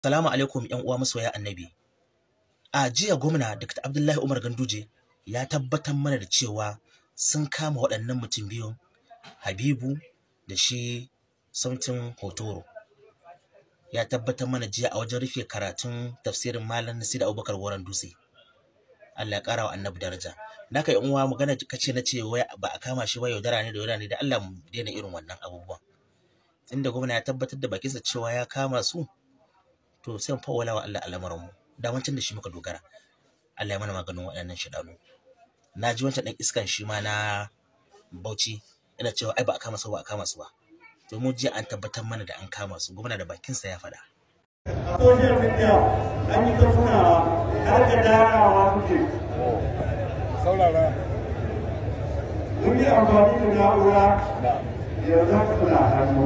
Salamu alaikum ƴan uwa masoya annabi. A jiya gwamna Dr. Abdullahi Umar Ganduje ya tabbatar mana da cewa sun kama waɗannan mutum biyun, Habibu da shi Samtin Hotoro. Ya tabbatar mana jiya a wajen rufe karatun tafsirin Malam Nasir Abubakar Goron Dutse. Allah ya ƙara wa annabi daraja. Naka ƴan uwa magana kace na ce wai ba a kama shi ba, yaudara ne da Allah mu daina irin wannan abubuwan. Inda gwamna ya tabbatar da bakinsa cewa ya kama su, to sai mu fawwala wa Allah al'amuranmu. Da wancan da shi muka dogara. Allah ya mana maganin waɗannan shidanu. Na ji wancan ɗan iskan shi ma na Bauchi yana cewa ai ba a kama su ba. To mu jiya an tabbatar mana da an kama su, gwamna da bakinsa ya faɗa. A social media an yi ta tunawa har da darawa kuke. Saurara. Mun yi amfani da na'ura yanzu haka suna hannu.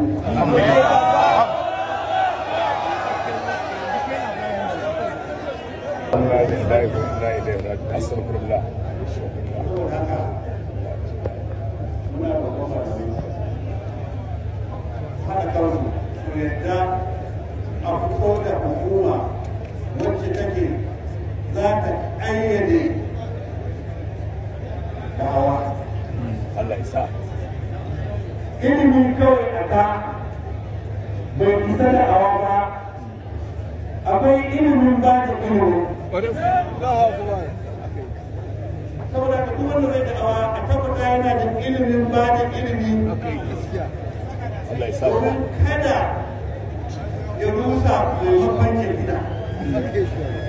Astagfirullah. Haɗa kansu su yadda a fito da hukuma wacce take za ta ƙayyade da'awa. Allah ya sa. Ilimin kawai a ka bai isa da'awa ba, akwai ilimin ba da ilimi. Saboda ka duk wanda zai da'awa a tabbata yana da ilimin ba da ilimi. Allah ya sa. Domin kada ya rusa maimakon ya gina.